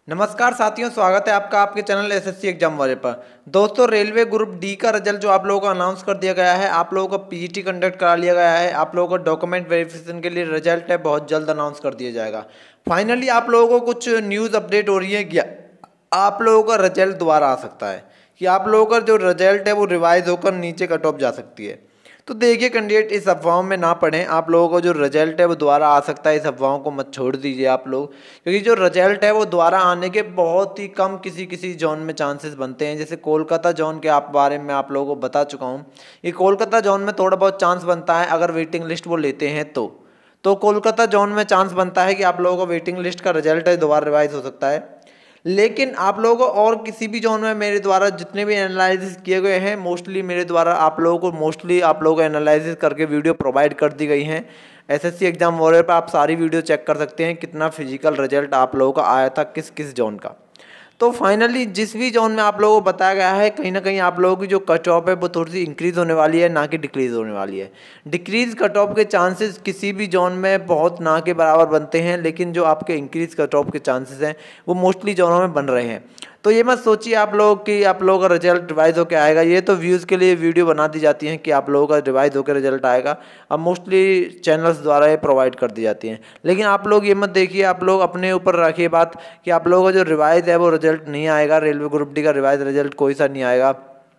नमस्कार साथियों, स्वागत है आपका आपके चैनल एसएससी एग्जाम वाले पर। दोस्तों, रेलवे ग्रुप डी का रिजल्ट जो आप लोगों को अनाउंस कर दिया गया है, आप लोगों को पीजीटी कंडक्ट करा लिया गया है। आप लोगों को डॉक्यूमेंट वेरिफिकेशन के लिए रिजल्ट है, बहुत जल्द अनाउंस कर दिया जाएगा। फाइनली आप लोगों को कुछ न्यूज़ अपडेट हो रही है कि आप लोगों का रिजल्ट दोबारा आ सकता है, कि आप लोगों का जो रिजल्ट है वो रिवाइज होकर नीचे कट ऑफ जा सकती है। तो देखिए कैंडिडेट, इस अफवाहों में ना पड़ें। आप लोगों को जो रिजल्ट है वो दोबारा आ सकता है, इस अफवाहों को मत छोड़ दीजिए आप लोग, क्योंकि जो रिजल्ट है वो दोबारा आने के बहुत ही कम किसी किसी जोन में चांसेस बनते हैं। जैसे कोलकाता जोन के बारे में आप लोगों को बता चुका हूँ। ये कोलकाता जोन में थोड़ा बहुत चांस बनता है, अगर वेटिंग लिस्ट वो लेते हैं तो कोलकाता जोन में चांस बनता है कि आप लोगों को वेटिंग लिस्ट का रिजल्ट है दोबारा रिवाइज हो सकता है। लेकिन आप लोगों को और किसी भी जोन में मेरे द्वारा जितने भी एनालिसिस किए गए हैं, मोस्टली मेरे द्वारा आप लोगों को एनालिसिस करके वीडियो प्रोवाइड कर दी गई हैं। एसएससी एग्जाम वॉरियर पर आप सारी वीडियो चेक कर सकते हैं, कितना फिजिकल रिजल्ट आप लोगों का आया था किस किस जोन का। तो फाइनली जिस भी जोन में आप लोगों को बताया गया है, कहीं ना कहीं आप लोगों की जो कट ऑफ है वो थोड़ी सी इंक्रीज़ होने वाली है, ना कि डिक्रीज़ होने वाली है। डिक्रीज़ कट ऑफ के चांसेस किसी भी जोन में बहुत ना के बराबर बनते हैं, लेकिन जो आपके इंक्रीज़ कट ऑफ के चांसेस हैं वो मोस्टली जोनों में बन रहे हैं। तो ये मत सोचिए आप लोग कि आप लोगों का रिजल्ट रिवाइज होकर आएगा। ये तो व्यूज़ के लिए वीडियो बना दी जाती हैं कि आप लोगों का रिवाइज होकर रिजल्ट आएगा। अब मोस्टली चैनल्स द्वारा ये प्रोवाइड कर दी जाती हैं। लेकिन आप लोग ये मत देखिए, आप लोग अपने ऊपर रखिए बात कि आप लोगों का जो रिवाइज है वो रिजल्ट नहीं आएगा। रेलवे ग्रुप डी का रिवाइज रिजल्ट कोई सा नहीं आएगा।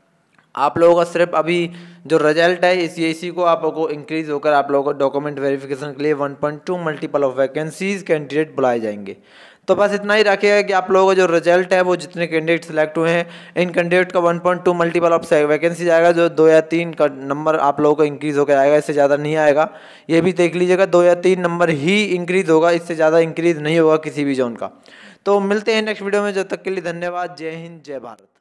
आप लोगों का सिर्फ अभी जो रिजल्ट है इसी को आपको इंक्रीज होकर आप लोगों को डॉक्यूमेंट वेरिफिकेशन के लिए 1.2 मल्टीपल ऑफ वैकेंसीज कैंडिडेट बुलाए जाएंगे। तो बस इतना ही रखिएगा कि आप लोगों का जो रिजल्ट है वो जितने कैंडिडेट सिलेक्ट हुए हैं, इन कैंडिडेट का 1.2 मल्टीपल ऑफ वैकेंसी आएगा, जो 2 या 3 का नंबर आप लोगों का इंक्रीज होकर आएगा, इससे ज़्यादा नहीं आएगा। ये भी देख लीजिएगा, 2 या 3 नंबर ही इंक्रीज होगा, इससे ज़्यादा इंक्रीज नहीं होगा किसी भी जोन का। तो मिलते हैं नेक्स्ट वीडियो में, जब तक के लिए धन्यवाद। जय हिंद, जय भारत।